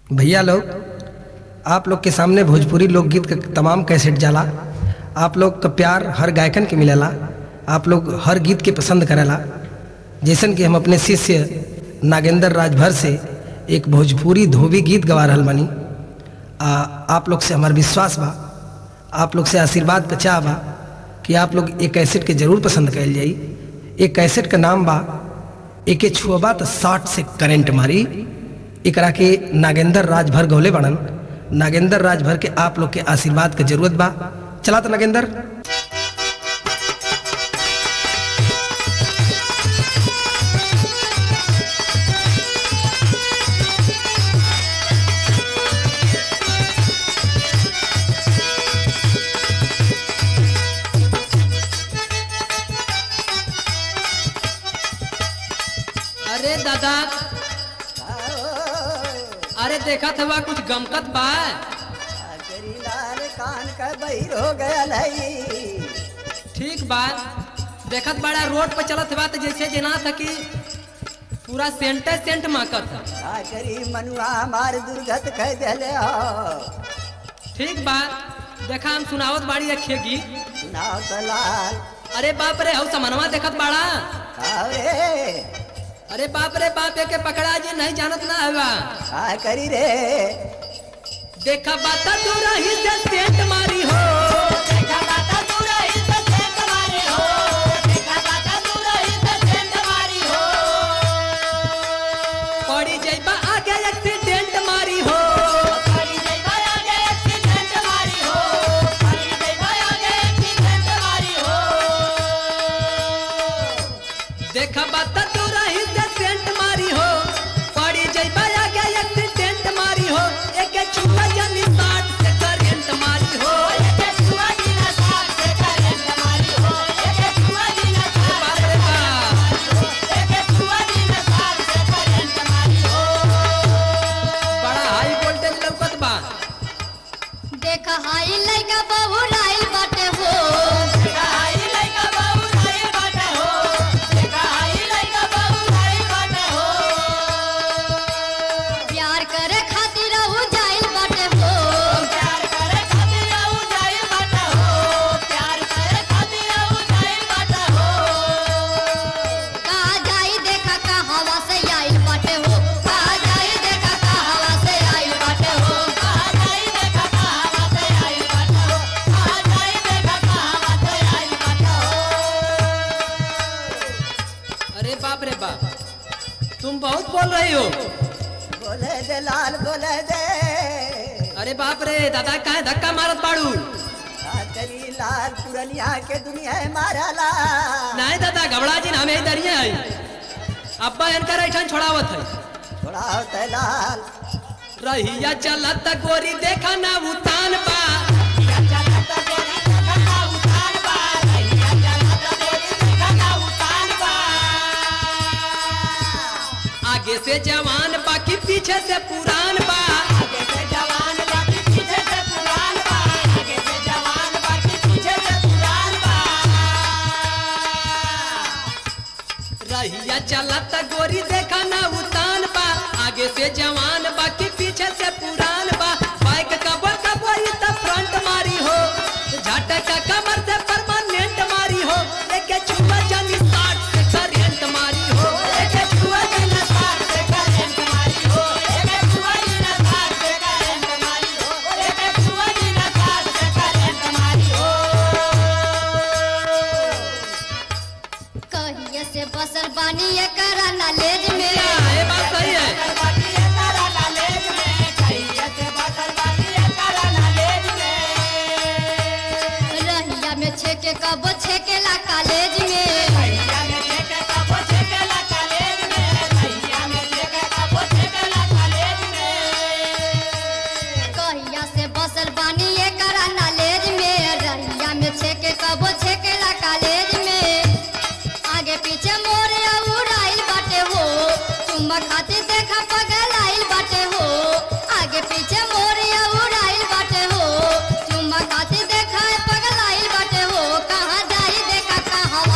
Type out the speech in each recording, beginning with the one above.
भैया लोग, आप लोग के सामने भोजपुरी लोकगीत का तमाम कैसेट जाला। आप लोग का प्यार हर गायकन के मिलेला। आप लोग हर गीत के पसंद करेला। जैसन कि हम अपने शिष्य नागेंद्र राजभर से एक भोजपुरी धोबी गीत गवा रहल बानी। आप लोग से हमार विश्वास बा, आप लोग से आशीर्वाद का चाह बा कि आप लोग एक कैसेट के जरूर पसंद कैल जाई। एक कैसेट का नाम बा एके छुअबा तो 60 से करंट मारी। एकरा के नागेंद्र राजभर गौले बाड़न। नागेंद्र राजभर के आप लोग के आशीर्वाद के जरूरत बा। चला तो नागेंद्र। अरे दादा, अरे देखा था कुछ गमकत बा। लाल कान का बहिर हो गया नहीं। ठीक बात देखत बड़ा रोड पर चलत बा तो जैसे जना था कि पूरा सेंट माकत था। करी मनुआ हमारे दुर्गत कह दिले हो। ठीक बात देखा हम सुनावत बाड़ी रखे गीत। सुनाओ तो लाल। अरे बाप रे, हऊ समनवा देखत बाड़ा। रे अरे बाप रे बाप, के पकड़ा जी नहीं जानत ना हवा। का करी रे देखा बाता तू रही से सेंट मारी हो। देखा बाता तू रही से सेंट मारी हो। देखा बाता तू रही से सेंट मारी हो। पड़ी जइबा आगे एक्सीडेंट मारी हो। पड़ी जइबा आगे एक्सीडेंट मारी हो। पड़ी जइबा आगे एक्सीडेंट मारी हो। देखा बाता तू रही से सेंट मारी हो। पड़ी जइबा आगे एक्सीडेंट मारी हो। एके छुआ जनी 60 से करंट मारी हो। एके छुआ जीना 60 से करंट मारी हो। एके छुआ जीना 60 से करंट मारी हो। एके छुआ जीना 60 से करंट मारी हो। बड़ा हाई वोल्टेज लौकत बा। देखा हाई लइका बहू लाइल बाटे हो। देखा हाई लइका बहू लाइल बाटे हो। देखा हाई लइका बहू लाइल बाटे हो। प्यार करे खातिर रहू जाइल बाटे हो। प्यार करे खातिर रहू जाइल बाटे हो। प्यार करे खातिर रहू जाइल बाटे हो। कहा जाई देखा का हवा से आइल बाटे हो। कहा जाई देखा का हवा से आइल बाटे हो। कहा जाई देखा कहां से आइल बाटे हो। कहा जाई देखा कहां से आइल बाटे हो। अरे बाप रे बाप, तुम बहुत बोल रही हो। बोले दे लाल बोले दे। अरे बाप रे दादा, काहे धक्का मारत बाड़ू। का करी लाल पुरनिया के दुनिया है मारा ला। नहीं दादा, घबरा जी हमें इधर ही आई। अब्बा इनकर ऐठन छोड़ावत है। थोड़ा होता है लाल। रहिया चलत गोरी देखा ना उतान बा। चलता गोरी देखा ना उतान बा। रहिया चलता गोरी देखा ना उतान बा। आगे से जवान बा कि पीछे से पुरान बा। आगे से जवान बाकी पीछे से पुरान बा। आगे से जवान बाकी पीछे से पुरान बा। रहिया चलत गोरी देखा ना उतान बा। आगे से जवान बा कि पीछे से पुरान बा। बाइक कबो कबो ई त फ्रंट मारी हो। झटका कमर से परमानेंट मारी हो। एके छुआ जनी 60 से करंट मारी हो। एके छुआ जीना 60 से करंट मारी हो। एके छुआ जीना 60 से करंट मारी हो। एके छुआ जीना 60 से करंट मारी हो। कहिए से बसल बानी ये करा नॉलेज में। ये बात सही है। बाकी ये तारा नॉलेज में। कहिए से बसल बाकी ये तारा नॉलेज में। रहिया में छेके कबो छेकेला कॉलेज में। भैया में छेके कबो छेकेला कॉलेज में। भैया में छेके कबो छेकेला कॉलेज में। कहिया से बसल बानी ये करा नॉलेज में। रहिया में छेके कबो छेकेला कॉलेज में। आगे पीछे मोरे उड़ाइल बाटे हो। चुम्मा खातिर देखा पगल आइल बाटे हो। आगे पीछे मोरे उड़ाइल बाटे हो। चुम्मा खातिर देखा पगल आइल बाटे हो। कहाँ जाई देखा कहाँ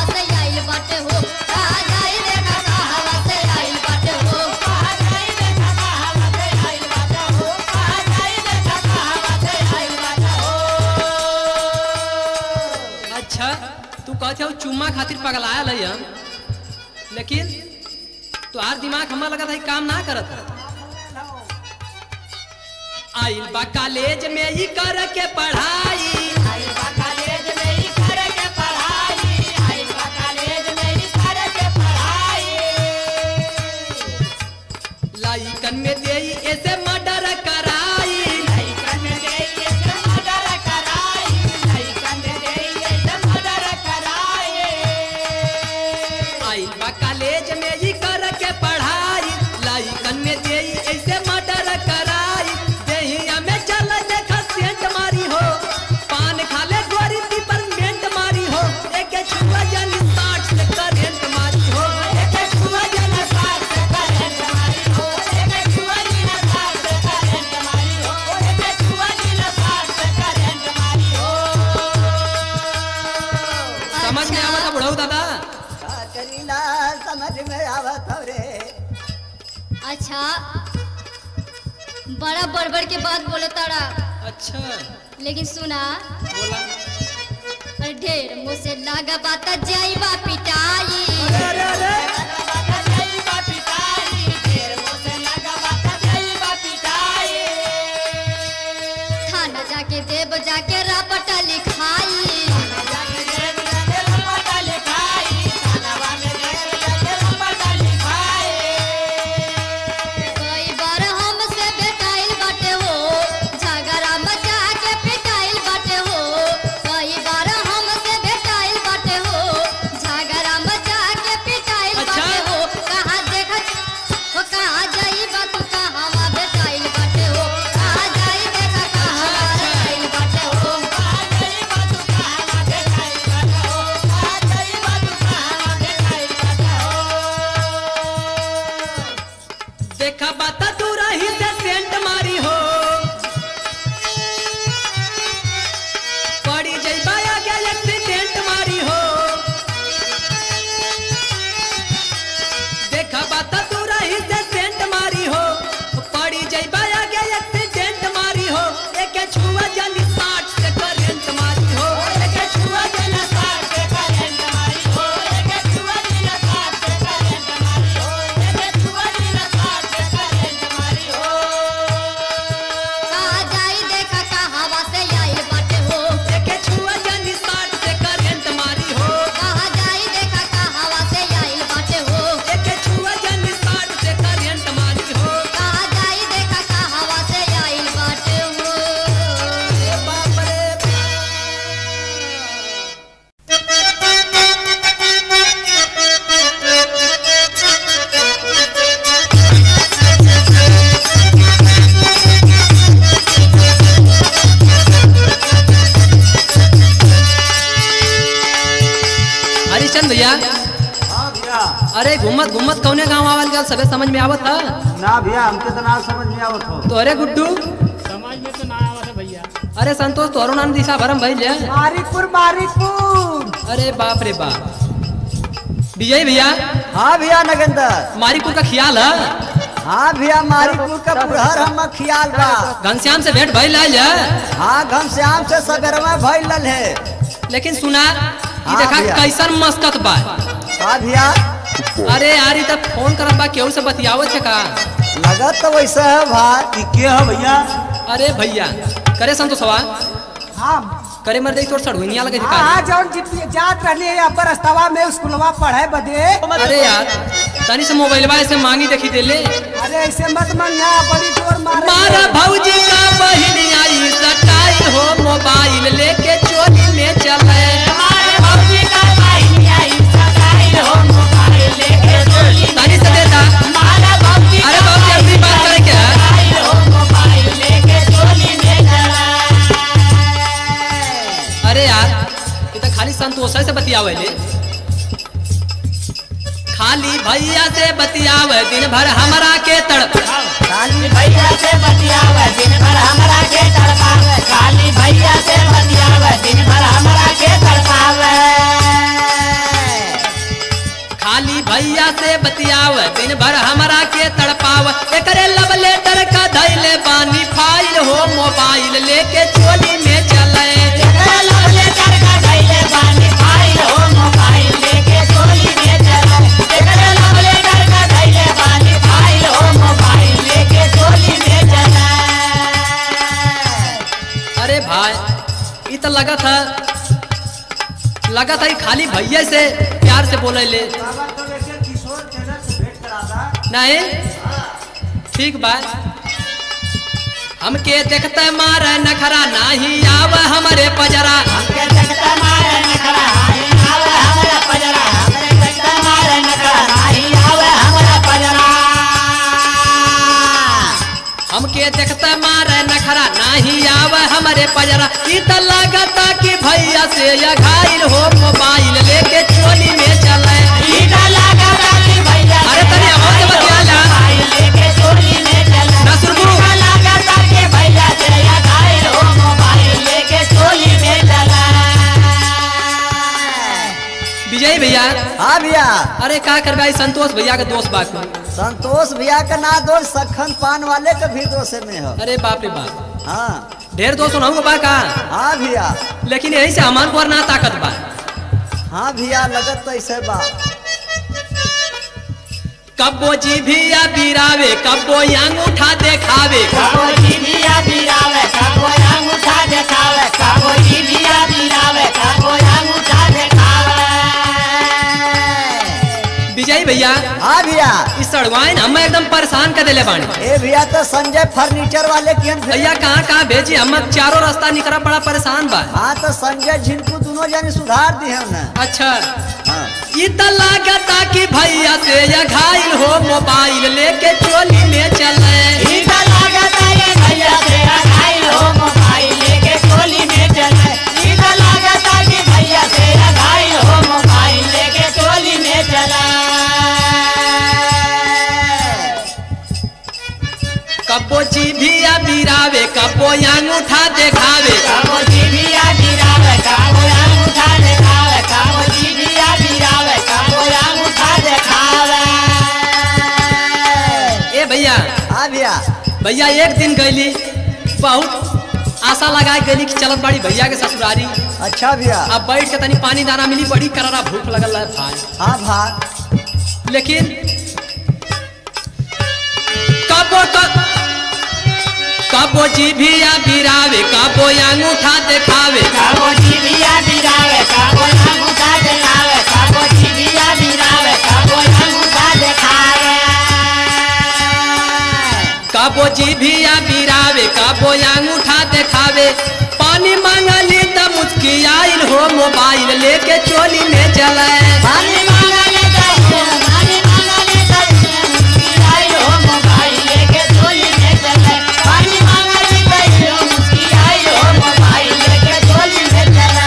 थे वो चुम्मा खातिर पगलाया है हम, लेकिन तुहार दिमाग हमारा लगा था काम ना करत है। आइल बा कॉलेज में ही कर के पढ़ाई, लाइकन में दे ऐसे मर्डर कराई, आइल बा कॉलेज में ही कर के पढ़ाई, लाइकन में दे ऐसे मर्डर कराई। देहिया में चल देखा सेंट मारी हो, पान खा ले गोरी डिपार्टमेंट मारी हो, एक छुआ जन 60 से करेंट मारी हो, एक छुआ जन 60 से करेंट मारी हो, एक छुआ जन 60 से करेंट मारी हो, एक छुआ जन 60 से करेंट मारी हो। समझ में आवत बुढ़ऊ दादा? का करीला समझ में आवत हो रे। अच्छा बड़ा बड़बड़ के बात बोले तारा, अच्छा लेकिन सुना बोला। अरे ढेर मुझसे लागा बात जाइबा पिटाई, अरे अरे थाना जाके देव जाके रापट लिखाई, कई बार हमसे भेटाइल बाटे हो, झगड़ा मचा के पिटाइल बाटे हो, कई बार हमसे भेटाइल बाटे हो, झगड़ा मचा के पिटाइल अच्छा। बाटे हो। कहाँ देखत हो, कहाँ जाइबा तू, कहाँ भेटाइल बाटे हो, कहाँ जाई देखा कहाँ भेटाइल बाटे हो, कहाँ जाइबा तू, कहाँ भेटाइल बाटे हो, कहाँ जाइबा तू, कहाँ भेटाइल बाटे हो। देखा बात तू रही से सेंट मारी हो, पड़ी जइबा आगे एक्सीडेंट मारी हो। देखा बात तू रही से सेंट मारी हो, पड़ी जइबा आगे एक्सीडेंट मारी हो, एक छुआ जन 60 से करेंट मारी हो, एक छुआ जन 60 से करेंट मारी हो, एक छुआ जन 60 से करेंट मारी हो, एक छुआ जन 60 से करेंट मारी हो। कहाँ जाई देखा कहाँ से आइल बाटे हो, एक छुआ जन 60 से करेंट मारी हो, कहाँ जाई देखा कहाँ से आइल बाटे हो, एक छुआ जन 60 से करेंट मारी हो। कहाँ जाई देखा कहाँ से आइल बाटे हो। बाप रे हरिचंद भैया, हाँ भैया। अरे घुमत घुमत कौने गाँव आवल गल सबे समझ में आवत था? ना भैया हमके तो ना समझ में आवत हो। तो अरे गुड्डू समझ में तो ना आवत है भैया। अरे संतोष तोरो नाम दिशा भरम भइल है। मारिकपुर मारिकपुर। अरे बाप रे बाप। विजय भैया हाँ भैया नगेंद्र। मारीपुर का ख्याल है? हाँ भैया मारिकपुर का पुरहर हम ख्याल बा। घनश्याम से भेंट भइल है? हाँ घनश्याम से सगरवा भइल है। लेकिन सुना कि हाँ देखा भैया। कैसन मस्कत बा। हाँ भैया अरे यार ई तब फोन करब बा केहू से बतियावत है का? लगत तो वैसा है भाई। ई के है भैया? अरे भैया करे संतोषवा हाँ करे मर दे तोर सड़ुनिया लगे हाँ हाँ जौन जात रहनी है यहाँ पर रस्तवा में स्कूलवा पढ़े बदे। अरे यार तनी से मोबाइलवा ऐसे मांगी देखी दे ले। अरे ऐसे मत मंगा बड़ी जोर मारे। मारा भौजी का बहिन आई सटाई हो मोबाइल लेके चोरी में चले। तनी से देता। अरे भौजी अपनी बात करे क्या? अरे यार ये तो खाली संतोष से बतियावे ले। खाली भैया से बतियावे दिन भर हमरा के तड़प। खाली भैया से बतियावे दिन भर हमरा के तड़पावे, खाली भैया से बतियावे दिन भर हमरा के तड़पावे, खाली भैया से बतियावे दिन भर हमरा के तड़पावे। एकरे लव लेटर का धैले बानी फाइल हो मोबाइल लेके चोली में चले। लव लेटर का धैले बानी फाइल हो मोबाइल तो लगा था कि खाली भैया से प्यार से बोले ले बाबा तो लेके किशोर टेलर से भेंट कराता। नहीं ठीक बात। हमके देखते मारे नखरा नहीं आव हमारे पजरा। हमके देखता मारे नखरा नहीं आवे हमरा पजरा। हमके देखता मारे नखरा नहीं आवे हमरा पजरा। हमके देखते मारे नखरा नहीं आव हमारे पजरा। ई त लगता कि भैया से या घायल हो मोबाइल लेके चोली में चले। इधर लगता कि भैया अरे तनी आवाज से बतिया ला। मोबाइल लेके चोली में चला। ना सुरगु। इधर लगता कि भैया से या घायल हो मोबाइल लेके चोली में चला। विजय भैया हाँ भैया अरे का करबा संतोष भैया के दोस्त बात में। संतोष भैया का ना दोष सखन पान वाले का भी दोष में है। अरे बाप रे बाप हाँ ढेर दोस्त होना बा का। हाँ भैया लेकिन यही से हमार पर ना ताकत बा। हाँ भैया लगत तो ऐसे बा। कब्बो जी भैया बिरावे कब्बो अंगूठा देखावे। काबो जीभिया बिरावे काबो अंगूठा देखावे। काबो जीभिया बिरावे काबो अंगूठा देखावे। विजय भैया हाँ भैया इस सड़वाइन हम एकदम परेशान कर देले बानी। ए भैया तो संजय फर्नीचर वाले की भैया कहाँ कहाँ भेजी हम चारों रास्ता निकला बड़ा परेशान बा। हाँ तो संजय झिनको दोनों जने सुधार दी है ना। अच्छा हाँ ई त लागता कि भैया से या घायल हो मोबाइल लेके चोली में चले। इधर लगता ये भैया से घायल हो मोबाइल लेके चोली में चले। इधर लगता कि भैया से घायल हो मोबाइल लेके चोली में चला। कब्बो जी भैया बिरावे कब्बो अंगूठा देखावे। काबो जीभिया बिरावे काबो अंगूठा देखावे। काबो जीभिया बिरावे काबो अंगूठा देखावे। ए भैया हाँ भैया भैया एक दिन गईली बहुत आशा लगाए गईली कि चलत बाड़ी भैया के ससुरारी। अच्छा भैया अब बैठ के तनी पानी दाना मिली बड़ी करारा भूख लगल है भाई। हाँ भाई लेकिन कबो जी भैया बिरावे कबो अंगूठा देखावे। काबो जीभिया बिरावे काबो अंगूठा देखावे। काबो जीभिया बिरावे काबो अंगूठा देखावे। कबो जी भैया बिरावे कबो अंगूठा देखावे। पानी मांगली त मुस्कियाइल हो मोबाइल लेके चोली में चले। पानी मांगा ले जाइए पानी मांगा ले जाइए मुस्कियाई हो मोबाइल लेके चोली में चले। पानी मांगा ले जाइए मुस्कियाई हो मोबाइल लेके चोली में चले।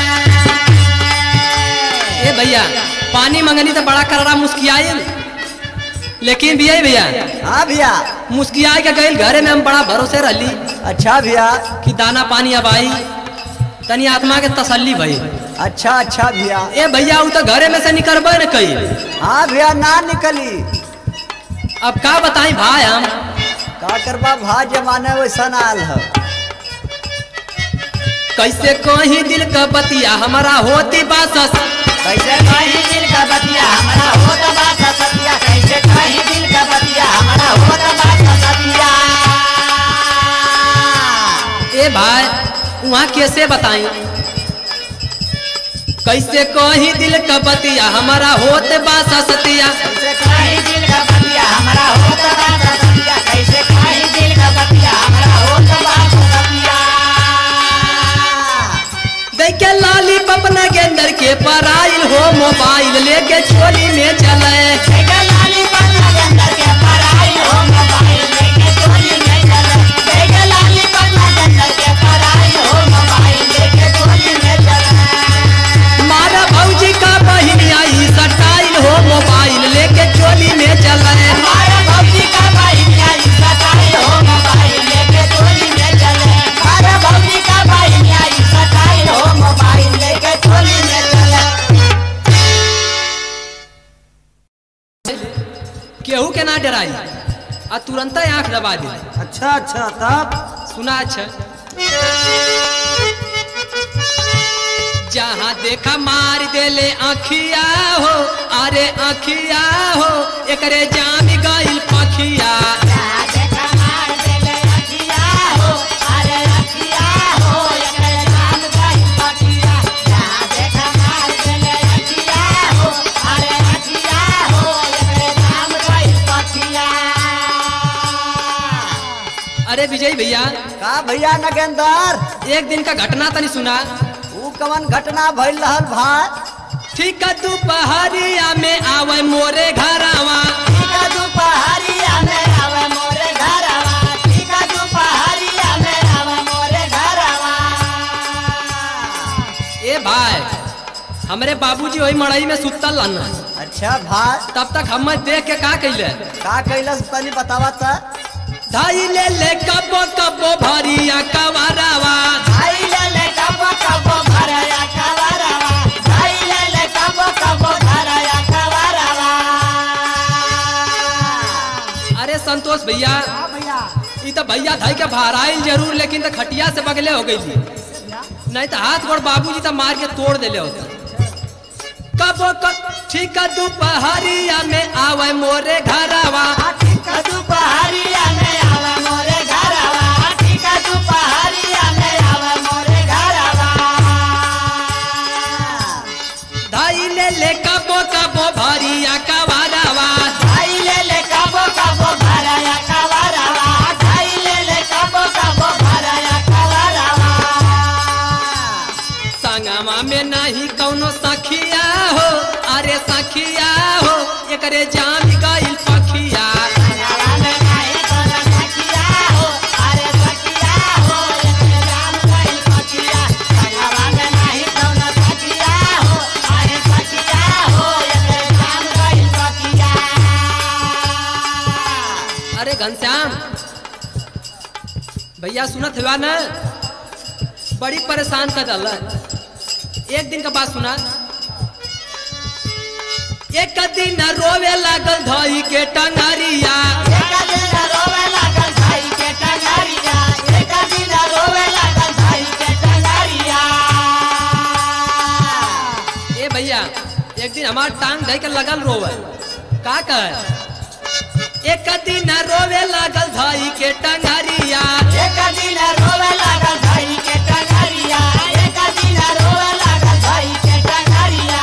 ए भैया पानी मंगनी तो बड़ा करारा मुस्कियाइल। लेकिन भैया हाँ भैया मुस्किया के गई घरे में हम बड़ा भरोसे रहली अच्छा भैया कि दाना पानी अब आई तनी आत्मा के तसल्ली भई। अच्छा अच्छा भैया ए भैया उ तो घरे में से निकलबे न कई। हाँ भैया ना निकली अब का बताई भाई हम का करबा भा जमाने वैसा नाल है। कैसे कहीं दिल का बतिया हमारा होती बात कैसे कहीं दिल का बतिया हमारा होत बात सतिया। कैसे कहीं दिल का बतिया हमारा होत बात सतिया। ए भाई वहाँ कैसे बताई कैसे कहीं दिल का बतिया हमारा होते बात सतिया। कैसे कहीं दिल का बतिया हमारा होत बात सतिया। कैसे कहीं दिल का बतिया हमारा होत बात सतिया। देख के लाली पपना के अंदर के पराइल हो मोबाइल लेके चोली में चले। देखा लाली पन्ना के अंदर के पराई हो मोबाइल लेके चोली में चले। देखा लाली पन्ना के अंदर के पराई हो मोबाइल लेके चोली में चले। मारा भौजी का बहिन आई सटाइल हो मोबाइल लेके चोली में चले। हमारा भौजी का भाई न्याय सताई हो मोबाइल लेके चोली में चले। हमारा भौजी का भाई न्याय सताई हो मोबाइल लेके चोली में चले। केहू के ना डराई आ तुरंत आंख दबा दी। अच्छा अच्छा तब सुना अच्छा जहाँ देखा मार देले आँखिया हो अरे आँखिया हो एकरे जाम गइल पखिया। देखा मार देले अखिया हो अरे अखिया हो एकरे जाम गइल विजय भैया, का भैया नगेंदर एक दिन का घटना तनी सुना। ऊ कवन घटना भइल रहल भाई? ठीक है दोपहरिया में आवे मोरे घरवा, ठीक है दोपहरिया में आवे मोरे घरवा, ठीक है दोपहरिया में आवे मोरे घरवा। ए भाई हमरे बाबूजी वही मड़ई में सुतल रहना। अच्छा भाई, तब तक हम देख के का कैले, का कैलस तनी बतावा त। धाई ले कबो कबो भरिया कवरवा, भाई ले कबो कबो भरया कवरवा, भाई ले कबो कबो भरया कवरवा। अरे संतोष भैया, हाँ भैया, ई तो भैया धाई के भराइल जरूर, लेकिन तो खटिया से बगले हो गई थी, नहीं तो हाथ गोड़ बाबूजी तो मार के तोड़ देले होता। कबो ठीक है दोपहरिया में आवे मोरे घरवा, ठीक है दोपहरिया में आवे मोरे घरवा, ठीक है दोपहरिया में आवे मोरे घरवा। धाई ले कबो कबो भरिया कवरवा, भाई ले कबो कबो भरया कवरवा, भाई ले कबो कबो भरया कवरवा। संगमा में नहीं कौनो सखिया हो, अरे सखिया हो एकरे जाम गइल पखिया। संगवा में नहीं कोनो सखिया हो, अरे सखिया हो एकरे जाम गइल पखिया। संगवा में नहीं कोनो सखिया हो, अरे सखिया हो एकरे जाम गइल पखिया। अरे घनश्याम भैया सुनत हुआ ना, बड़ी परेशान कर डाला। एक दिन का बात सुना, एक दिन रोवे लागल धई के टंगरिया, एक दिन रोवे लागल भाई के टंगरिया, एक दिन रोवे लागल भाई के टंगरिया। ए भैया एक दिन हमार टांग धई के लगल रोवे, का कहे? एक दिन रोवे लागल धई के टंगरिया, एक दिन रोवे लागल भाई के टंगरिया, एक दिन रोवे लागल भाई के टंगरिया।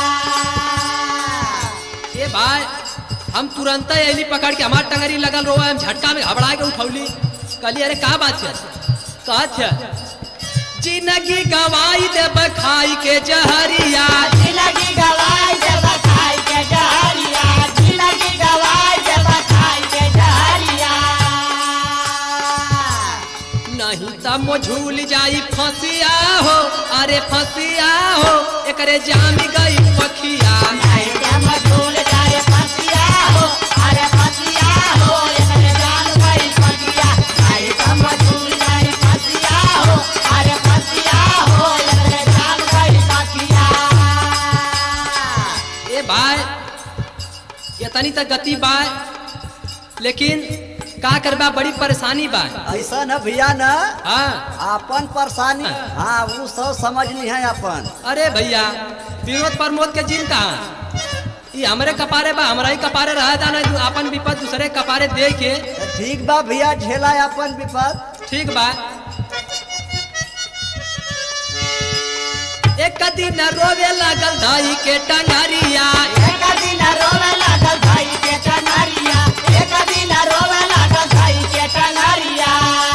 ए भाई हम तुरंत एली पकड़ के हमार टंगरी लगल रोवे, हम झटका में घबरा के उठौली, कहली अरे का बात है? कहत है जिंदगी गवाई देब खाई के जहरिया, जिंदगी गवाई देब खाई के जहरिया, जिंदगी गवाई देब खाई के जहरिया। नहीं त मोझूल जाई फसिया हो, अरे फसिया हो एकरे जाम गई पखिया। नहीं ते मजूल जाए फसिया हो, अरे फसिया हो एकरे जान गइल पखिया। नहीं ते मजूल जाए फसिया हो, अरे फसिया हो एकरे जान गइल पखिया। ए भाई इतनी तक गति बा, लेकिन का करबा, बड़ी परेशानी बा। ऐसा न भैया न, हाँ अपन परेशानी हाँ वो सब समझ ली है अपन। अरे भैया विनोद प्रमोद के जिन कहा, ये हमरे कपारे बा, हमरा ही कपारे रह जाना, अपन विपद दूसरे कपारे दे के। ठीक बा भैया, झेला अपन विपद। ठीक बा। एक दिन रोवे लागल धाई के टंगरिया, एक दिन रोवे लागल भाई के टंगरिया, एक दिन रोवे लागल भाई के टंगरिया।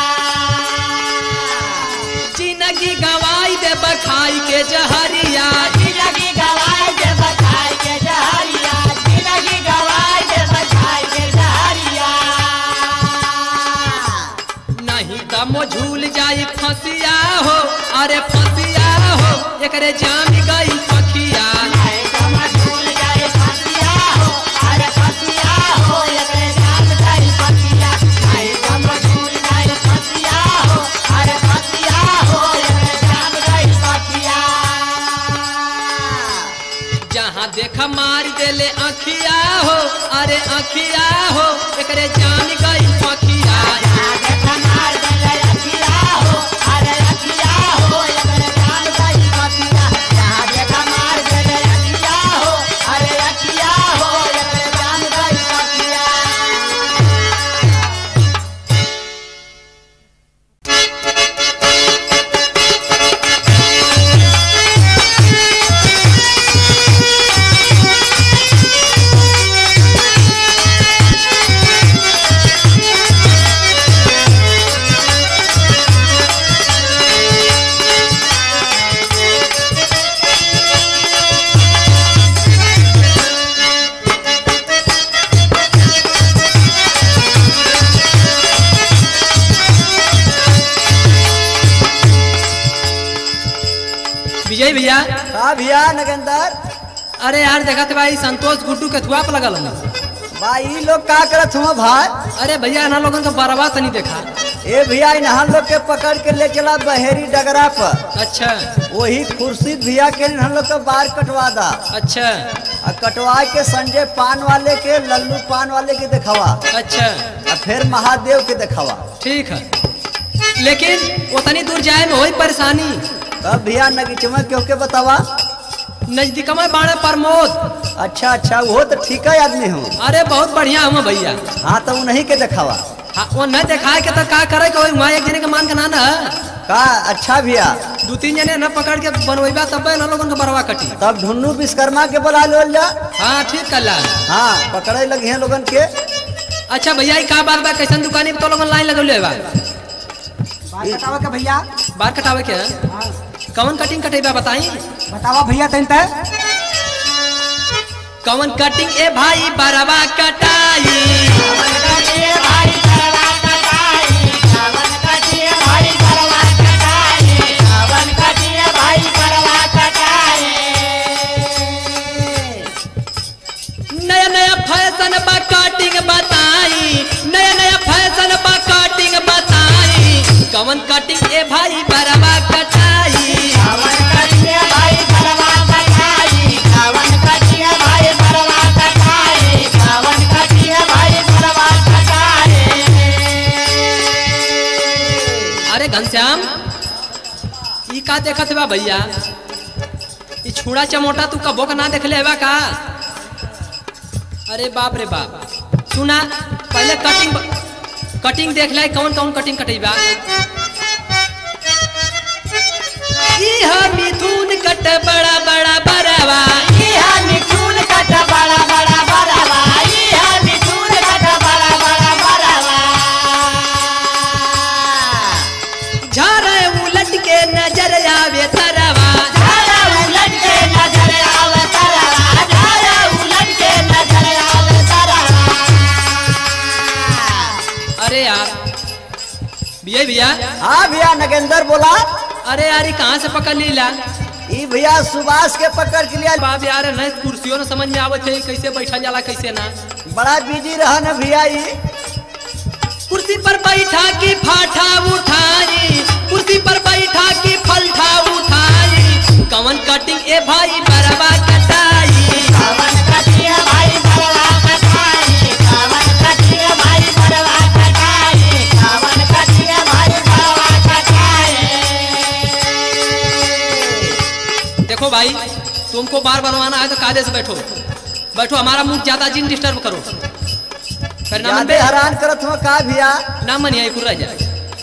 जिंदगी गवाई देब खाई के जहरिया, जिंदगी गवाई देब खाई के जहरिया, जिंदगी गवाई देब खाई के जहरिया। नहीं त मोझूल जाई फसिया हो, अरे फसिया हो एकरे जाम गई पखिया। नहीं तो मजूल जाए फसिया हो, अरे फसिया हो एकरे जान गइल पखिया। नहीं तो मजूल जाए फसिया हो, अरे फसिया हो एकरे जान गइल पखिया। जहाँ देख मार देले आँखिया हो, अरे आँखिया हो एकरे जाम गई पखिया। जहाँ देख मार देले अखिया हो, अरे अखिया हो एकरे जान गइल पखिया। जहाँ देख मार देले अखिया हो, अरे अखिया हो एकरे जान गइल पखिया। Thank you. विजय भैया का भैया नगेंदर अरे यार देखा थे भाई संतोष गुड्डू के थुआ पे लगल हूँ। भाई ई लोग का करत हुआ भाई? अरे भैया ना लोगन का बरवा तनी देखा। ए भैया इन्हां लोग के पकड़ के ले चला बहेरी डगरा पर। अच्छा वही खुर्शीद भैया के इन्हां लोग का बाल कटवा दा। अच्छा और कटवा के संजय पान वाले के लल्लू पान वाले के दिखावा अच्छा और फिर महादेव के दिखावा। ठीक है, लेकिन उतनी दूर जाए में वही परेशानी। तब भैया नगीचवा क्यों के बतावा? नजदीक में बाणे प्रमोद। अच्छा अच्छा वो तो ठीक है आदमी हूँ। अरे बहुत बढ़िया हूँ भैया। हाँ तो उन्हीं के दिखावा। हाँ वो न दिखाए के तो का करे के वहाँ एक जने के मान के ना ना का अच्छा भैया दो तीन जने न पकड़ के बनवेबा तब न लोगन के बरवा कटी। तब ढुन्नू विश्वकर्मा के बुला लो जा। हाँ ठीक कर ला। हाँ पकड़े लगे हैं लोगन के। अच्छा भैया ई का बात बा कैसन दुकानी पे तो लोगन लाइन लगल बा? बाल कटावा का भैया? बाल कटावे के कौन कटिंग कटेबा बताई? बतावा भैया तन तय कौन कटिंग ए भाई बरवा कटाई। नया नया फैशन बा कटिंग बताई, नया नया फैशन बा कटिंग बताई। कौन कटिंग ए भाई बरवा कटाई। अरे घनश्याम ई का देखत बा भैया? ई छुड़ा चमोटा तू कबो का ना देख ले बा का? अरे बाप रे बाप। सुना पहले कटिंग देख ले कौन कौन कटिंग कटेबा। इहा मिथुन कट बड़ा बड़ा बरवा। इहा मिथुन कट बड़ा बड़ा बरवा। इहा मिथुन कट बड़ा बड़ा बरवा। झारे उलट के नजर आवे तरवा। झारे उलट के नजर आवे तरवा। झारे उलट के नजर आवे तरवा। अरे यार भैया हाँ भैया नगेंदर बोला। अरे यार ये कहाँ से पकड़ लीला? ई भैया सुभाष के पकड़ के लिया। बाप यार नहीं कुर्सियों न समझ में आवत है कैसे बैठा जाला कैसे ना। बड़ा बिजी रहा न भैया ई। कुर्सी पर बैठा की फाठा उठाई। कुर्सी पर बैठा की फलठा उठाई। कवन कटिंग ए भाई बरवा कटाई। कवन कटिंग ए भाई बरवा कटाई। कवन कटिंग ए भाई बरवा कटाई। कवन कटिंग ए भाई बरवा कटाई। देखो भाई तुमको बार बनवाना है तो कायदे से बैठो बैठो। हमारा मुंह ज्यादा जिन डिस्टर्ब करो। फिर ना ज्यादा हैरान करत हुआ का भैया? ना मनिया ही रह जाए।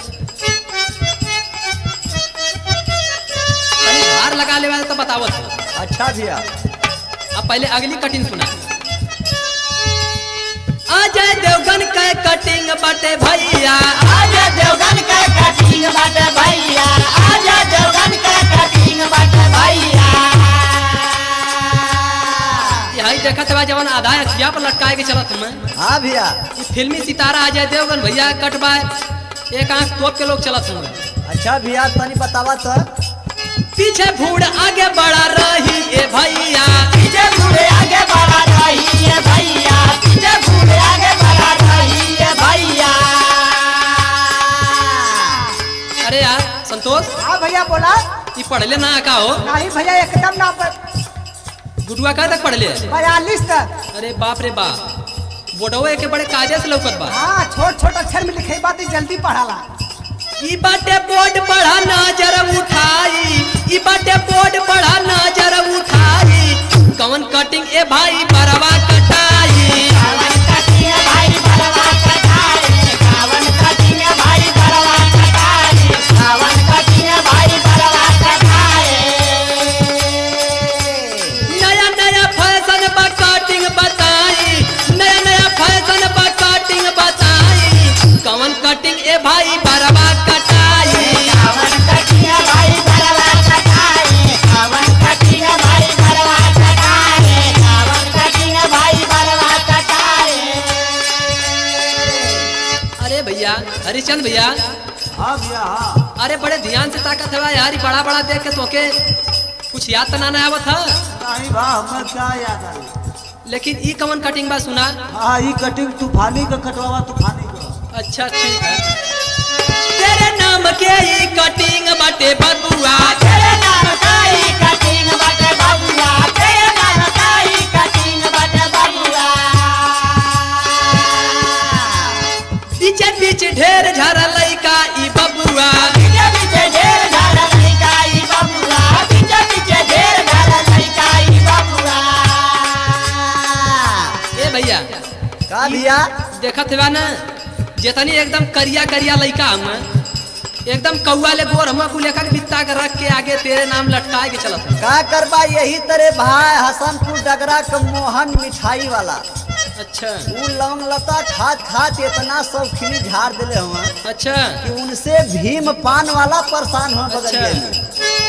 हार लगा ले तो बतावत। अच्छा भैया अब पहले अगली कटिंग सुना। अजय देवगन के कटिंग बाटे भैया। अजय देवगन के कटिंग बाटे भैया। अजय देवगन के कटिंग बाटे भैया। यही देखत बा जवन आधा अखिया पर लटकाए के चलत मैं। हाँ भैया फिल्मी सितारा अजय देवगन भैया कटबा एक आंख तोप के लोग चलत हूँ। अच्छा भैया तनी बतावा तो। पीछे भूड़ आगे बढ़ा रही ए भैया। पीछे भूड़ आगे बढ़ा रही ए भैया। पीछे भूड़ आगे बढ़ा रही ए भैया। अरे यार संतोष हाँ भैया बोला। ये पढ़ले ना का हो? नहीं भैया एकदम ना गुडुआ कहाँ तक पढ़ले? 42 तक। अरे बाप रे बाप बोडवे के बड़े काजे से लौकत बा। हाँ छोट छोट अक्षर में लिखे बात जल्दी पढ़ाला। ई बाटे बोर्ड पढ़ा नजर उठाई। ई बाटे बोर्ड पढ़ा नजर उठाई। कवन कटिंग ए भाई बरवा कटाई। कवन कटिंग ए भाई बरवा कटाई। कवन कटिंग ए भाई बरवा कटाई। कवन कटिंग ए भाई बरवा कटाई। नया नया फैशन बा कटिंग बताई। नया नया फैशन बा कटिंग बताई। कवन कटिंग ए भाई बरवा कटाई। कवन कटिंग ए भाई बरवा कटाई। कवन कटिंग ए भाई बरवा कटाई। कवन कटिंग ए भाई बरवा कटाई। अरे भैया हरिचंद भैया। हाँ भैया हाँ। अरे बड़े ध्यान से ताकत है यार। बड़ा बड़ा देख के तोके कुछ याद तो ना आवत है, नहीं बा हमर क्या याद आई। लेकिन ई कवन कटिंग बा सुना। हाँ ये कटिंग तूफानी का कटवावा तूफानी का। अच्छा ठीक है। तेरे नाम के ई कटिंग बाटे बबुआ, तेरे नाम का ही कटिंग बाटे बबुआ, तेरे नाम का ही कटिंग बाटे बबुआ। पीछे पीछे ढेर झरा लइका ई बबुआ, पीछे पीछे ढेर झाड़ा लइका ई बबुआ, पीछे पीछे ढेर झाड़ा लइका ई बबुआ। ए भैया का भैया देखत बा ना, जेतनी एकदम करिया करिया लइका हम एकदम कौआ ले गोर हम को लेकर बित्ता के रख के आगे तेरे नाम लटकाए के चलत है। का करबा यही तरह भाई हसनपुर डगरा का मोहन मिठाई वाला अच्छा उ लौंग लता खात खात इतना शौकीनी झाड़ दिले हुआ अच्छा कि उनसे भीम पान वाला परेशान हो अच्छा। बदल गए।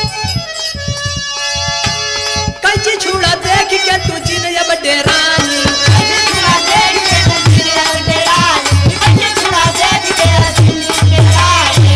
कैची छुड़ा देख के तू जिन अब डेरानी, छुड़ा देख के तुझे डेरानी, छुड़ा देख के तुझे डेरानी।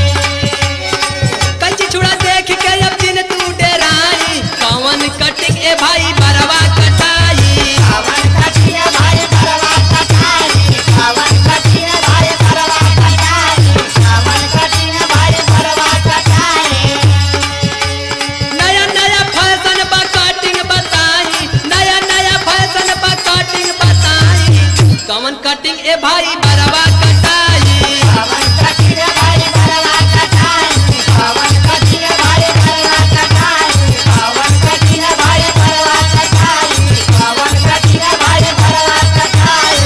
कैची छुड़ा देख के अब जिन तू डेरानी, कवन कटिंग ए भाई बरवा कटाई, कावन कटिया भाई बरवा कटाई, कावन कटिया भाई बरवा कटाई, कावन कटिया भाई बरवा कटाई। नया नया फैशन बा कटिंग बताई, नया नया फैशन बा कटिंग बताई, कवन कटिंग ए भाई बरवा कटाई। कावन कटिया भाई बरवा कटाई, कावन कटिया भाई बरवा कटाई, कावन कटिया भाई बरवा कटाई, कावन कटिया भाई बरवा कटाई।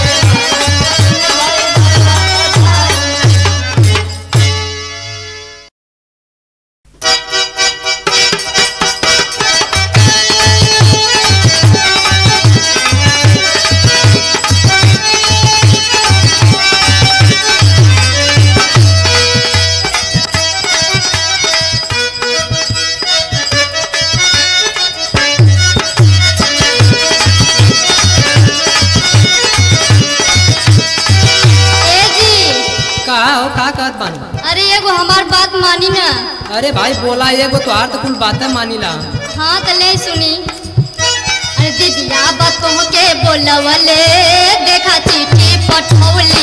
ए जी, का हो का कहत बानी। अरे एगो हमार बात मानी ना। अरे भाई बोला एगो तोहार तो कुल बातें मानीला। हाँ तो ले सुनी। अरे दीदिया बतों के बोलवले, देखा चिट्ठी पठौली।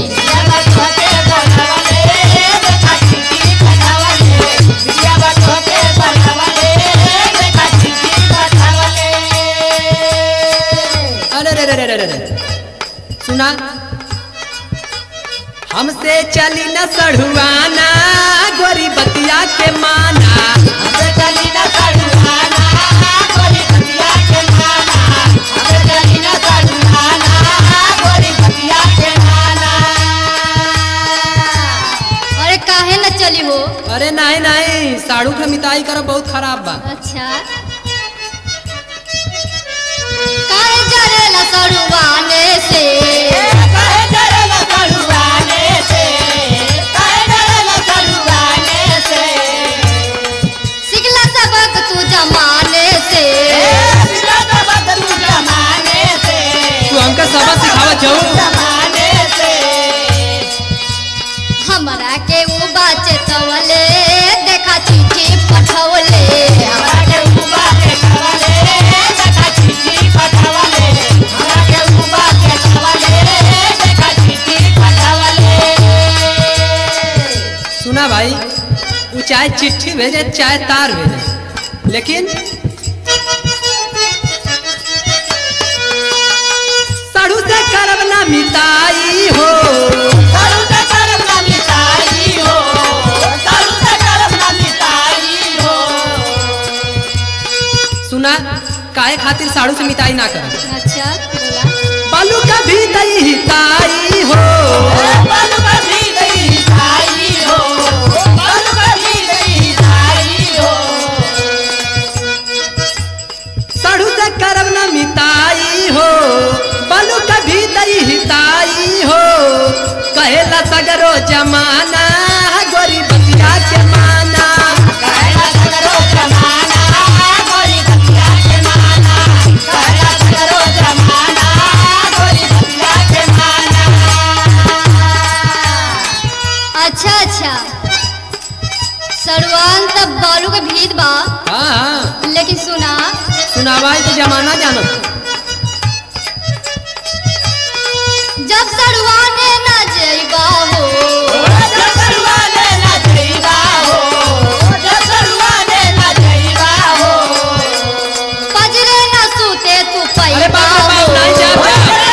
अरे रे रे रे रे रे सुना, हमसे चली न सढ़ुआना, गोरी बतिया के माना, अरे काहे न चली हो? अरे नहीं नहीं साड़ू के मिताई करब बहुत खराब बा। अच्छा काहे जरेला सरुआने से, सिखला सबक तू जमाने से। तू हमके सबक सिखावत जाऊ। हमरा के उ बाचे तवले, देखा चिट्ठी पठौले। सुना भाई, वो चाहे चिट्ठी भेजे चाहे तार भेजे, लेकिन साड़ू से करब ना मिताई हो, सुना काहे खातिर साड़ू से मिताई ना कर। अच्छा बोला। बालू का भी दई हिताई हो, साड़ू से करब ना मिताई हो, बालू का भी दई हिताई हो, कहेला सगरो जमाना, गोरी बतिया के माना। सड़वान तब बालू के भीत बा, हाँ हाँ लेकिन सुना सुनावा तो जमाना जानत। जब सड़वाने ना जइबा हो, पजरे ना सूते तू अरे पैबा बाप रे बाप हो। नहीं जा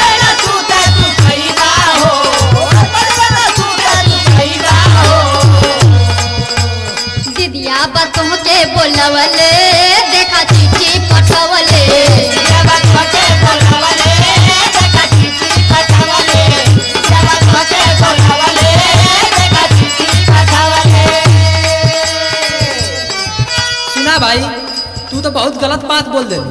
दीदिया बतों के बोलवले, देखा चिट्ठी पठवले। सुना भाई, तू तो बहुत गलत बात बोल दे।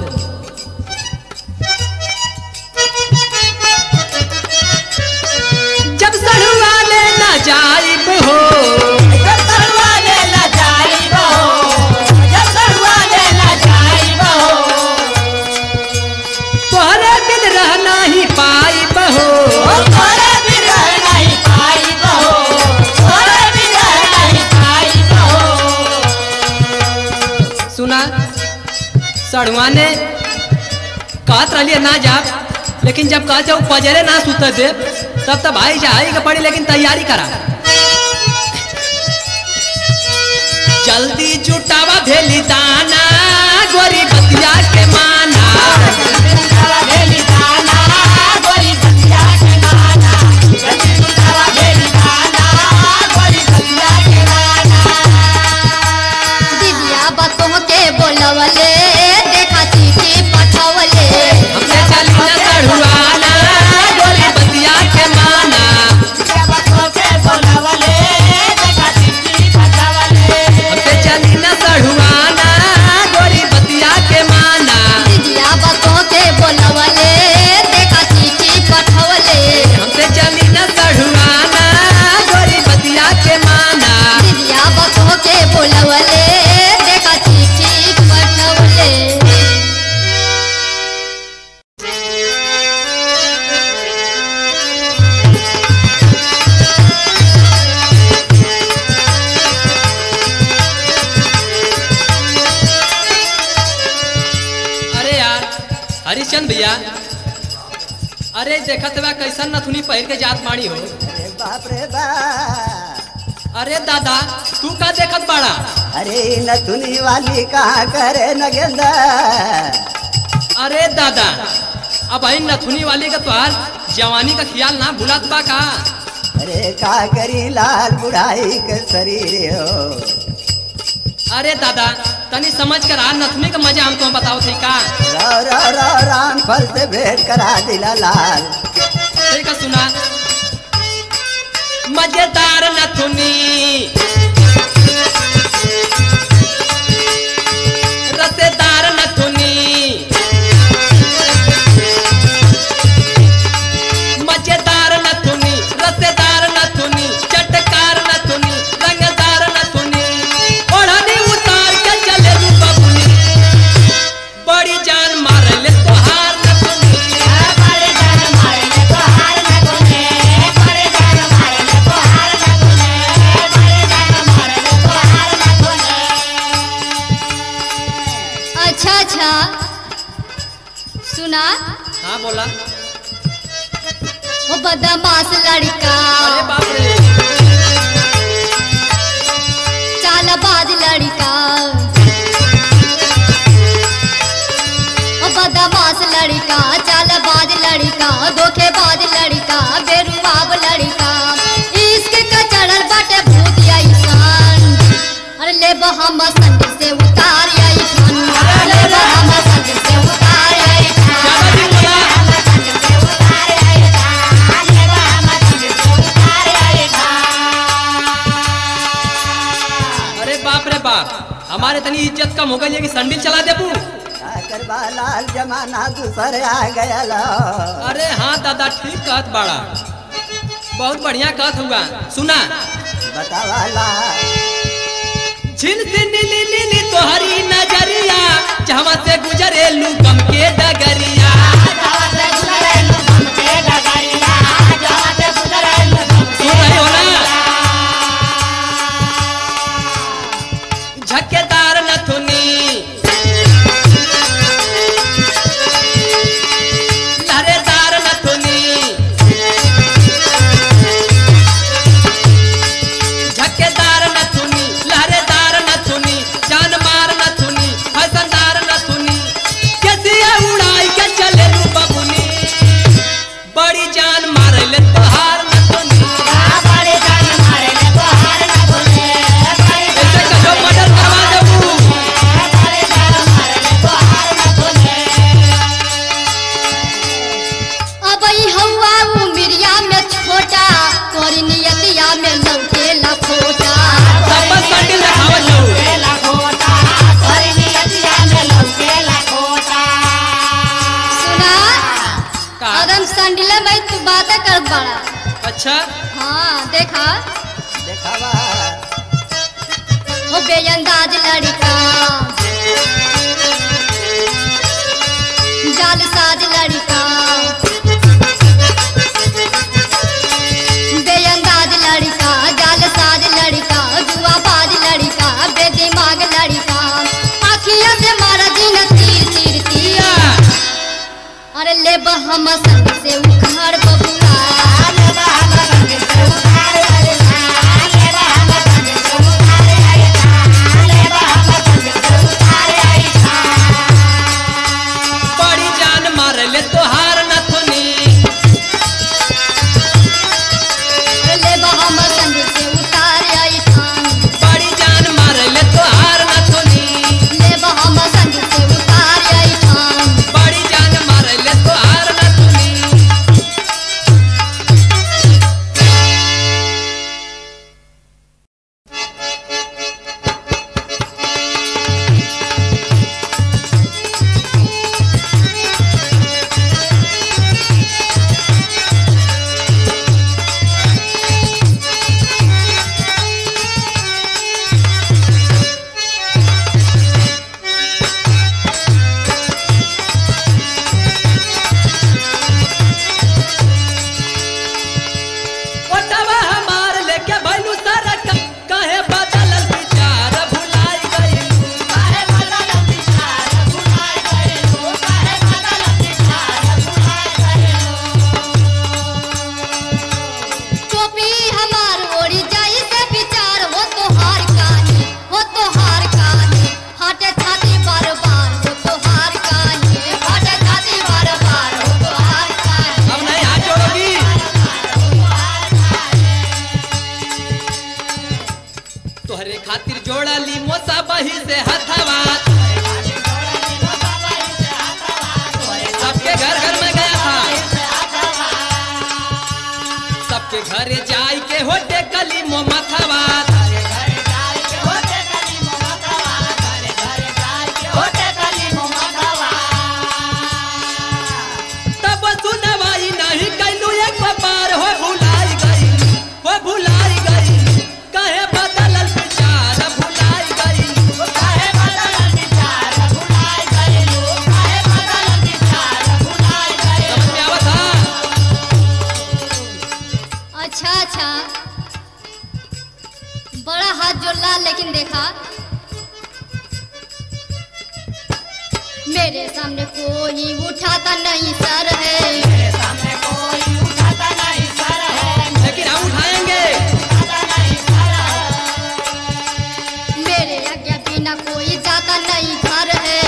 जब सड़वाले ना जाइब हो, तोहरे बिन रह नहीं पाइब हो। सुना, सड़वाने कहत रहिए ना जा, लेकिन जब कहते हो पजरे ना सुत दे, तब तो भाई जाई के पड़ी, लेकिन तैयारी करा। जल्दी जुटावा भेली दाना, गोरी बतिया के माना। दीदिया बतों के बोलवले, देखा चिट्ठी पठवले। हमसे चली ना सड़ुआना, गोरी बतिया के माना। हमसे चली ना सड़ुआना, गोरी बतिया के माना। दीदिया बतों के बोलवले, देखा चिट्ठी पठवले। हमसे चली ना सड़ुआना, गोरी बतिया के माना। दीदिया बतों के बोलवले, देखा चिट्ठी पठवले। अरे यार हरिचंद भैया, अरे देखत बा कैसन नथुनी पहिर के जात बाड़ी हो। अरे बाप रे बाप। अरे दादा तू का देखत बाड़ा? अरे नथुनी वाली कहाँ करे नगेंदा। अरे दादा अब आई नथुनी वाली का तोहार जवानी का ख्याल ना भुलात बा का? अरे का करी लाल बुढ़ाई के शरीर हो। अरे दादा तनी समझ कर आ, नथुनी का मजा हम तुम बताओ थी का? रो रो रो राम फल से भेंट करा दिला लाल। ठीक है सुना, मजेदार नथुनी, रसेदार नथुनी, मजेदार नथुनी, रसेदार नथुनी, चटकार नथुनी, रंगदार नथुनी, ओढ़नी उतार के चले रू बबुनी, बड़ी जान मार ले तोहार नथुनी। अच्छा अच्छा सुना, हाँ बोला। वो बदमाश लड़का, अरे बाप रे, चालबाज लड़का, वो बदमाश लड़का, चालबाज लड़का, धोखेबाज लड़का, बेरुबाब लड़का, इश्क का चढ़ल बाटे भूत ऐसान। अरे ले हम संग से उतार आई खान, ले हम संग से उतार आई खान। अरे बाप रे बाप, हमारे तनी इज्जत कम हो गई है कि संडिल चला दे बू। करवा लाल जमाना दूसरे आ गया लो। अरे हाँ दादा ठीक कहत बाड़ा, बहुत बढ़िया कहत हुआ। सुना, बतावा लाल। झिल से नीली नीली तोहरी नजरिया, जहाँ से गुजरे लू गम के डगरिया। सुन रहे हो ना? देखावा ओ बेअंदाज लड़का जालसाज लड़का बेअंदाज लड़का जालसाज लड़का जुआबाज लड़का बेदिमाग लड़का आखियां से मारा दिन तीर तीर तीर अरे ले हम संग से उखाड़ बबुआ बड़ी जान मार ले तोहार नथुनी ले हम संग से उतार आई ठान बड़ी जान मार ले तोहार नथुनी ले हम संग से उतार आई ठान बड़ी जान मार ले तोहार नथुनी ओटवा हमार लेके भइलू सरक काहे बदलल विचार भुलाई गइलू काहे बदलल विचार भुलाई गइलू काहे बदलल विचार भुलाई गइलू टोपी हमार ओढ़ी जाई से विचार हो तोहार काहे फाटे छाती बार बार हो तोहार काहे फाटे छाती बार बार हो तोहार काहे अब नहीं हाथ जोड़ोगी तोहरे खातिर जोड़ली मोसा बही से हथवा सबके घर घर में गया था सबके घरे जाई के होटे कली मो मथवा तब सुनवाई नहीं कैलू एक बार हो भुलाई गई काहे बदलल विचार भुलाई गई काहे बदलल विचार भुलाई गई काहे बदलल विचार भुलाई गई समझ में आवत हा अच्छा बड़ा हाथ जोड़ला लेकिन देखा मेरे सामने कोई उठाता नहीं सर है लेकिन हम उठाएंगे मेरे आज्ञा बिना कोई जाता नहीं घर है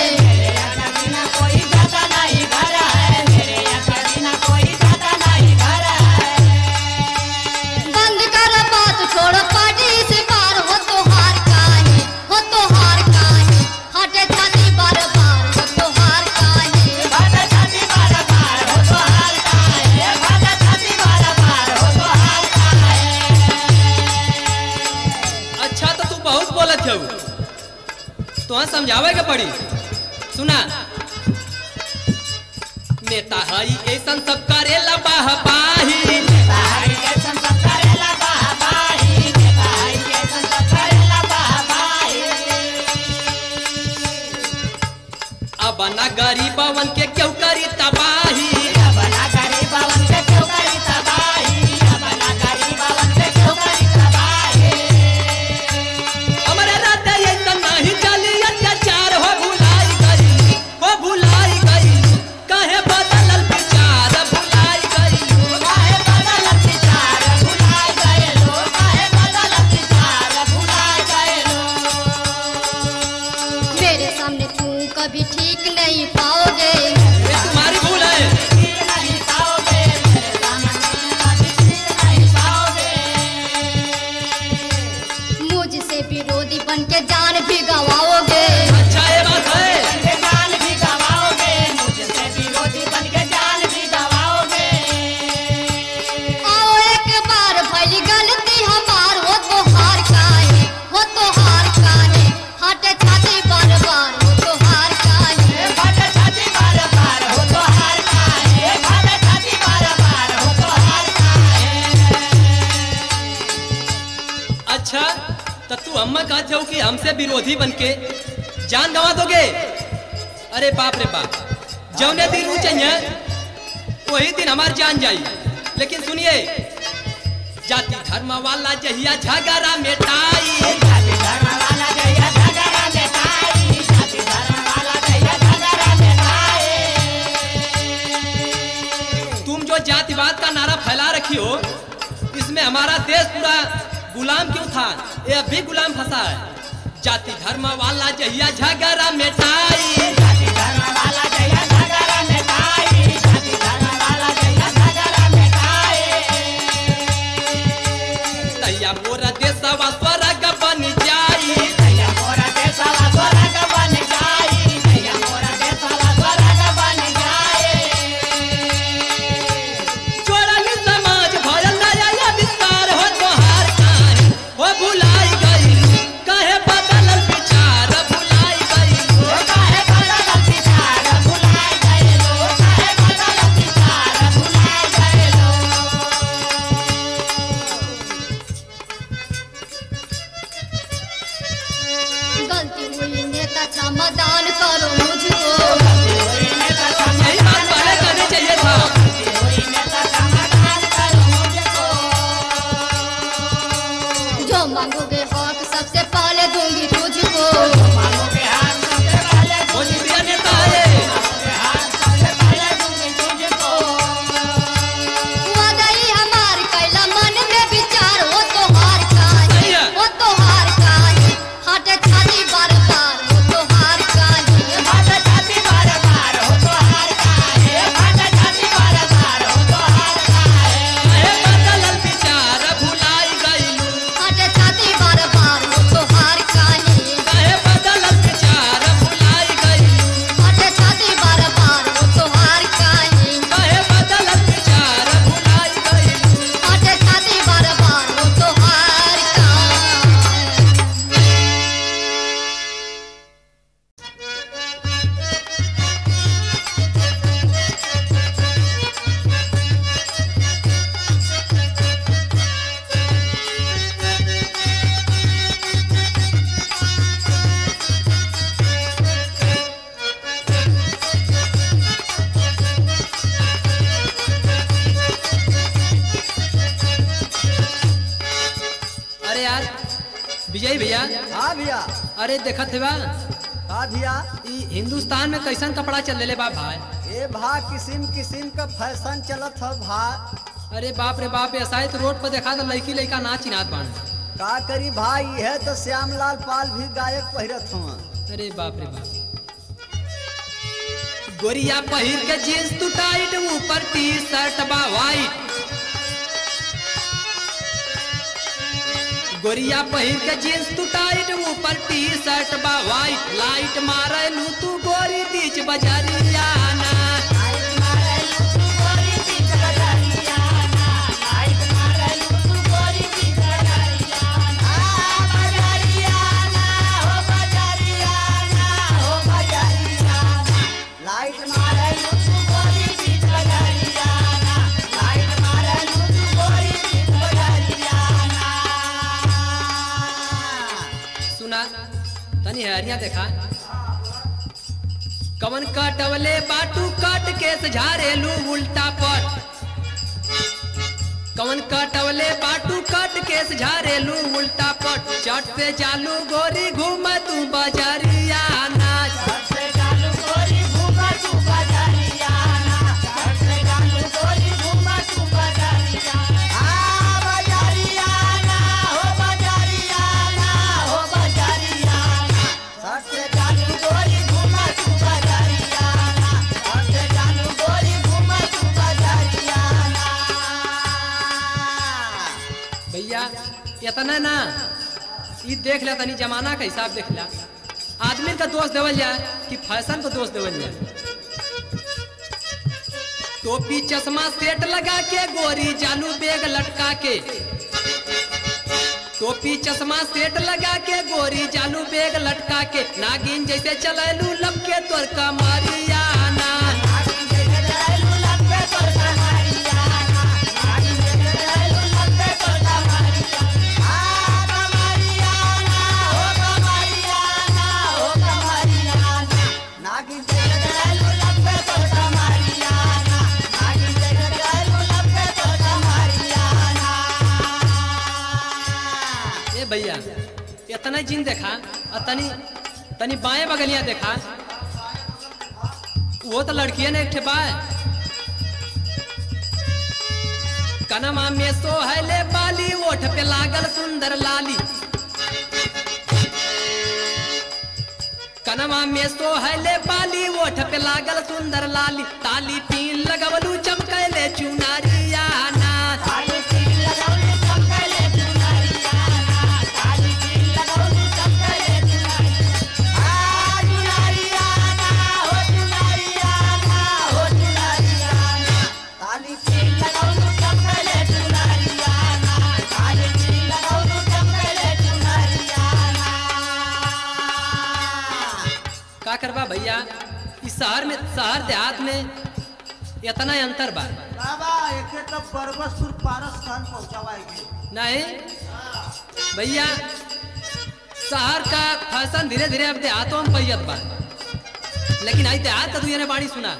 बंद कर बात छोड़ पार्टी से पार हो तोहार काहे फाटे छाती बार बार हो तोहार काहे अच्छा तो तू बहुत बोलत हऊ तो समझावे के पड़ी सुना नेता हई ऐसन सब करेला बाहबाही अब ना गरीबवन के क्यों करी तबाही हमारे राते ऐसा नहीं चली अत्याचार हो भुलाई गई काहे बदलल विचार भुलाई गई काहे बदलल विचार भुलाई गई मेरे सामने तू कभी ठीक नहीं पाओगे ये तुम्हारी भूल है मुझसे विरोधी बन के जान भी गवाओगे अच्छा ये बात है आओ एक बार भली गलती हमार हो तोहार काहे फाटे छाती बार बार हो तोहार काहे हमें कहते हो कि हमसे विरोधी बनके जान गंवा दोगे? अरे बाप रे बाप, जौने दिन ऊ चाहिए वही दिन हमारी जान जाई। लेकिन सुनिए, जाति धर्म वाला जहिया झगड़ा मेटाई, जाति धर्म वाला जहिया झगड़ा मेटाई, जाति धर्म वाला जहिया झगड़ा मेटाई। तुम जो जातिवाद का नारा फैला रखी हो, इसमें हमारा देश पूरा गुलाम क्यों था? ये अब भी गुलाम फंसा है। जाति धर्म वाला जहिया झगड़ा मेटाई, जाति धर्म वाला जहिया झगड़ा मेटाई, जाति धर्म वाला जहिया झगड़ा मेटाई। तैया मोरा देशवा स्वर्ग बन जाई, तैया मोरा देशवा स्वर्ग बन जाई, तैया मोरा देशवा स्वर्ग बन जाई। चोरनी समाज भयल नया विस्तार हो, तोहार काहे हो भुलाई गई, काहे बदलल विचार भुलाई गई। काहे बदलल विचार भुलाई गइलो, काहे बदलल विचार भुलाई गइलो। गलती हुई नेता समाधान करो मुझको, यही बात पहले करनी चाहिए था। कोई नेता समाधान करो मुझको। जो मांगोगे हक सबसे पहले दूंगी तुझको। मांगोगे हाथ सबसे पहले भोजपुरिया नेता है। मांगोगे हाथ सबसे पहले दूंगी तुझको। वादा ही हमार कैला मन में विचार हो, तोहार काहे सही है। हो, तोहार काहे हटे छाती बार बार हो, तोहार काहे भाटा जाति बार बार हो तो हार काहे, भाटा जाति बार बार हो तो हार काहे। काहे बदलल विचार भुलाई गई, हटे छाती बार बार हो, तोहार काहे काहे बदलल विचार भुलाई गई, हटे छाती बार बार हो, तोहार काहे काहे बदलल विचार भुलाई गई। हटे छाती बार बार हो, तोहार काहे। अरे यार विजय भैया, हाँ भैया, अरे देखत हेबा हाँ भैया। ई हिंदुस्तान में कैसन कपड़ा चल ले बा भाई। ए भा किसिम किसिम का फैशन चलत है भा। अरे बाप रे बाप, ऐसा ही तो रोड पर देखा तो लड़की लड़का ना चिन्हात बान। का करी भाई, यह तो श्यामलाल पाल भी गायक पहिरत हुआ। अरे बाप रे बाप, गोरिया पहिर के जींस तू टाइट, ऊपर टी शर्ट बा वाइट। गोरिया पहिर के जींस तू टाइट, ऊपर टी शर्ट बा वाइट। लाइट मारे लू तू गोरी बीच बजरिया ना, लाइट मारे लू तू गोरी बीच बजरिया ना, लाइट मारे लू तू गोरी बीच बजरिया ना। बजरिया ना हो, बजरिया ना हो, बजरिया ना। लाइट मारे लू तू गोरी बीच बजरिया ना, लाइट मारे लू तू गोरी बीच बजरिया ना। सुना तनी हरिया देखा। कवन कटवले बाटू काट के झारेलू उल्टा पट। कवन कटवले बाटू काट के झारेलू उल्टा पट। चट से चालू गोरी घूम तू बजरिया नाच। सबसे चालू गोरी घूमा तू बजरिया ना, सबसे चालू गोरी घूमा तू बजरिया ना। बजरिया ना हो, बजरिया ना हो, बजरिया ना। सबसे चालू गोरी घूमा तू बजरिया ना, सबसे चालू गोरी घूमा तू बजरिया ना। भैया इतना ना, ई देख ले तनी जमाना का हिसाब देख ला। आदमी का दोष देवल जाए कि फैशन को दोष देवल जाए। टोपी चश्मा सेट लगा के गोरी जानू बेग लटका के। टोपी चश्मा सेट लगा के गोरी जानू बेग लटका के। नागिन जैसे चलैलू लब के तोर कमरिया ना। नागिन जैसे चलैलू लब के तोर कमरिया ना, नागिन जैसे चलैलू लब के तोर कमरिया ना। कमरिया ना हो, चिन्ह देखा और तनी तनी बाएं बगलिया देखा, वो तो लड़किया ने एक ठे बाय कनमा में सोहले बाली, ओठ पे लागल सुंदर लाली, कनमा में सोहले बाली, ओठ पे लागल सुंदर लाली, ताली पीन लगवलू चमकैले चुनारिया ना, का करबा भैया। इस शहर में, शहर देहात में इतना अंतर बा बाबा एके तो परबसपुर पारस खान पहुंचावाएगी नहीं भैया। शहर का फैशन धीरे धीरे अब देहातों में पैयत बा, लेकिन आई देहात तो ने बाणी सुना।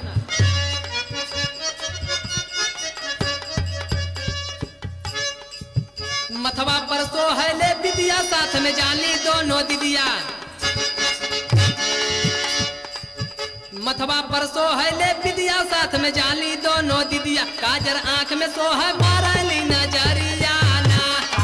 मथवा पर सोहले बिदिया, साथ में जाली दोनों दीदिया, मथवा पर सोहले बिदिया, साथ में जाली दोनों दीदिया, काजर आंख में सोह मारली नजरिया ना,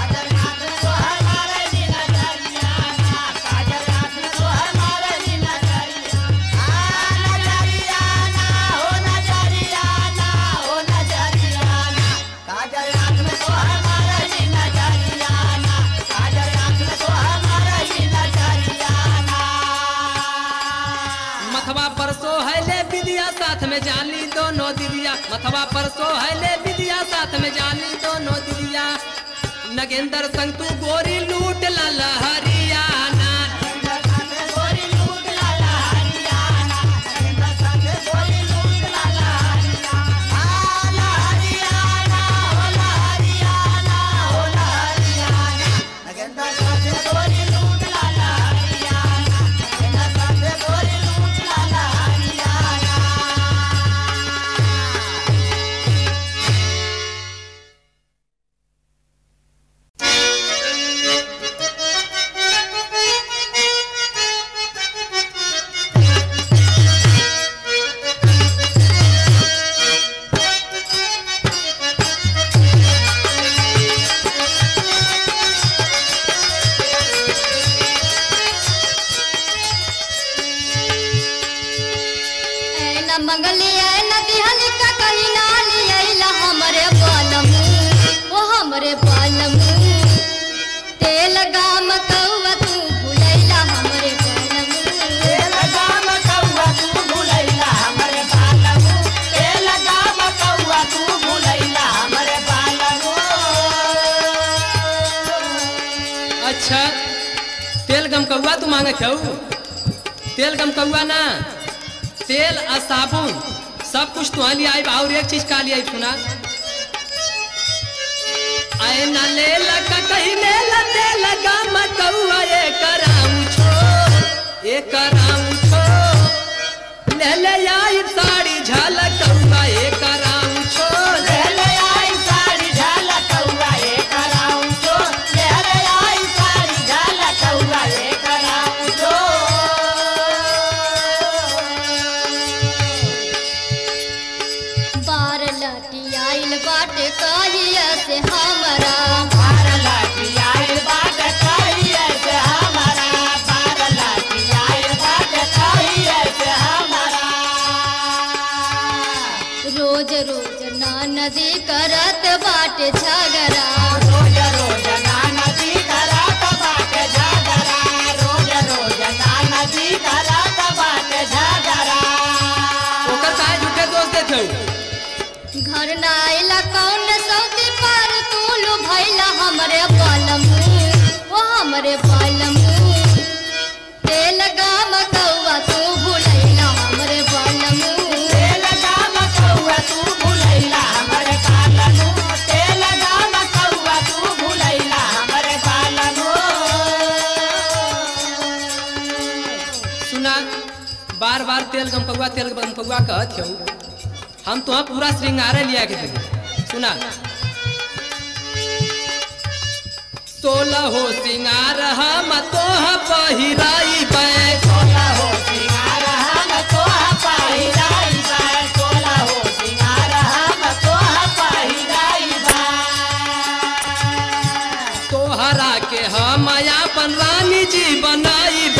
साथ में जाली दोनों दीदिया, मथवा पर सोहले बिदिया, साथ में जाली दोनों दीदिया, नगेंद्र संग तू गोरी लूट ला लहरियाना, अच्छा तेल गम कौआ तू मांगे क्यों? तेल गम कौआ ना, तेल और साबुन सब कुछ तुम्हारे लिए आई, और एक चीज का लिए आई सुना, आए ना ले लगा कहीं ले लते लगा मत कौआ, ये कराऊं छो ये कराऊं छो, ले ले आई साड़ी झलक कौआ, ये कराऊं छो, ले ले आई साड़ी झलक कौआ, ये कराऊं छो, ले ले आई साड़ी झलक कौआ, ये कराऊं छो। बार लटी आइल बाटे कहिया से हमरा, बार लटी आइल बाटे कहिया से हमरा, बार लटी आइल बाटे कहिया से हमरा, रोज रोज ना नदी करत बाटे झगड़ा, रोज रोज ना नदी करत बाटे झगड़ा, रोज रोज ना नदी करत बाटे झगड़ा। ओकर काहे झूठे दोष देते हो? घर ना आइला कौन सौती पर तू भैला हमरे बालमू, वो हमरे बालमू, तेल गाम कौआ तू भुलैला हमरे बालमू, तेल गाम कौआ तू भुलैला हमरे बालमू, तेल गाम कौआ तू भुलैला हमरे बालमू। सुना, बार बार तेल गम कौआ कहत हो, हम तो पूरा श्रृंगारे लिया के देंगे। सुना, सोलह हो सिंगार हम तोह पहिराई बे सोला हो सिंगार हम तोहा पहिराई बा सोला हो सिंगार हम तोहा पहिराई बा तोहरा के हम अपन रानी जी बनाई